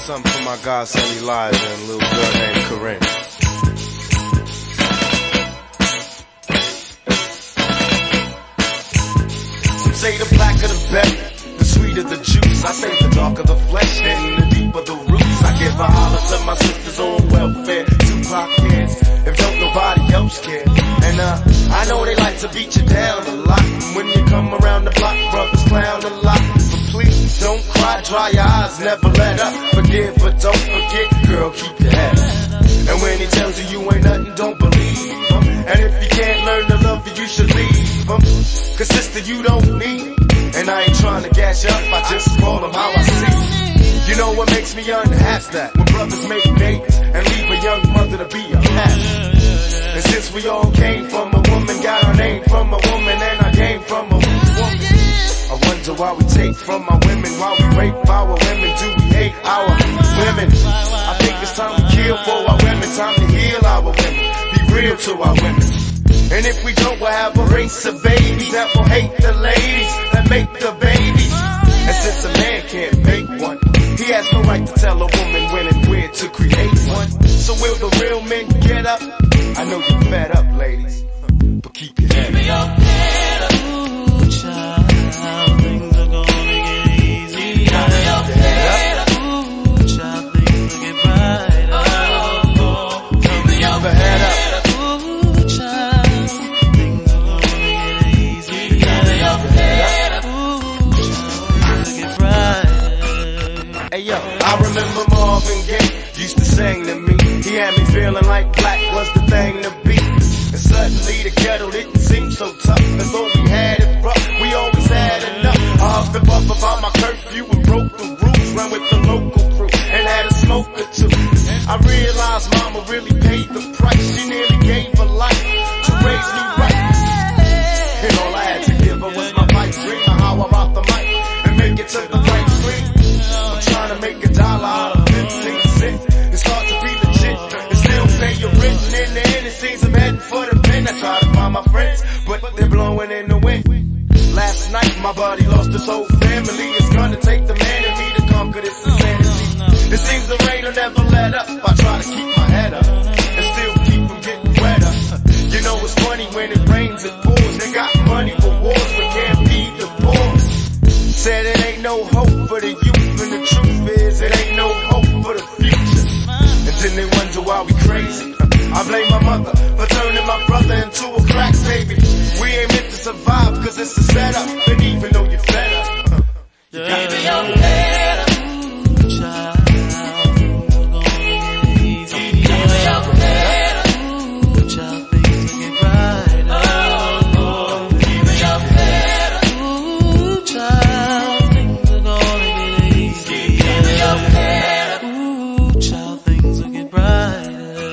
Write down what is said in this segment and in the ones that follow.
something for my godson Elijah and a little girl named Corinne. Some say the blacker the better, the sweeter the juice. I say the darker the flesh and the deeper the roots. I give a holler to my sisters on welfare, Tupac kids, if don't nobody else care. And I know they like to beat you down a lot. And when you come around the block, brothers clown a lot. But please don't cry, dry your eyes, never let up. Forgive but don't forget, girl, keep your head up. And when he tells you you ain't nothing, don't believe him. And if you can't learn to love you, you should leave him. Cause sister, you don't need him. And I ain't trying to gas you up, I just call him how I see. You know what makes me unhappy? That when brothers make babies and leave a young mother to be a pastor. And since we all came from a woman, got our name from a woman, and I came from a woman, I wonder why we take from our women, why we rape our women, do we hate our women? I think it's time to kill for our women, time to heal our women, be real to our women. And if we don't, we'll have a race of babies that will hate the ladies that make the babies. And since a man can't make one, he has no right to tell a woman when and where to create one. So will the real men get up? I know you're fed up, ladies, but keep your head up. Ooh, child, things are gonna get easy. Ooh, child, things will get brighter. Keep your head up. Ooh, child, things are gonna get easy. Ooh, child, things will get brighter. Hey yo, I remember Marvin Gaye used to sing to me. He had me feeling like black was the thing to be. And suddenly the ghetto didn't seem so tough. As though we had it rough, we always had enough. I huffed and puffed about my curfew and broke the rules. Ran with the local crew and had a smoke or two. I realized mama really paid the price. She nearly gave her life to raise me right. And all I had to give her was my pipe dream of how I rock the mic and make it to the right screen. I'm trying to make $1 out of 15 cents. It's hard to be legit and still pay your rent. And in the end it seems I'm heading for the pen. I try to find my friends, but they're blowing in the wind. Last night my buddy lost his whole family. It's gonna take the man in me to conquer this insanity. It seems the rain will never let up. I try to keep my head up and still keep from getting wetter. You know it's funny when it rains it pours. They got money for wars but can't feed the poor. Said it ain't no hope for the youth, and the truth is it ain't no hope for the future. And then they wonder why we crazy. I blame my mother for turning my brother into a crack baby. We ain't meant to survive cause it's a setup. And even though you're fed up, you got to your head up. Ooh, child, things are gonna get easy. Keep your head up. Ooh, child, things will get brighter. Keep your head up. Ooh, child, things are gonna get easy. Keep your head up. Ooh, child, things will get brighter.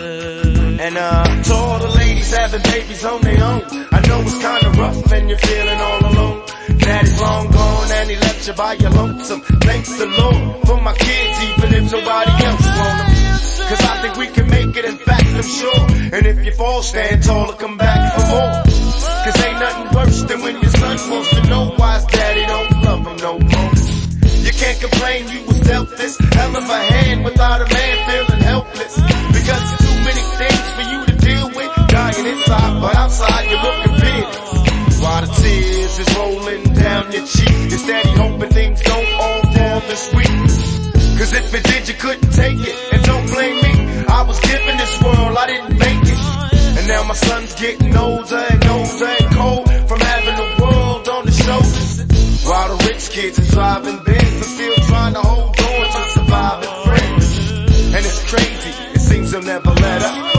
And to all the ladies having babies on their own, I know it's kinda rough and you're feeling all alone. Daddy's long gone and he left you by your lonesome. Thank the Lord for my kids even if nobody else want them. Cause I think we can make it, in fact I'm sure. And if you fall, stand tall and come back for more. Cause ain't nothing worse than when your son wants to know why his daddy don't love him no more. You can't complain you was dealt this hell of a hand without a man feeling helpless. Because there's too many things for you to deal with. Dying inside, but outside you're looking fearless. While the tears is rolling down your cheek, you're steady hoping things don't all fall this week. Cause if it did, you couldn't take it. And don't blame me, I was given this world, I didn't make it. And now my son's getting older and older and cold from having the world on his shoulders. While the rich kids are driving Benz but still trying to hold on to surviving friends. And it's crazy, it seems they'll never let up.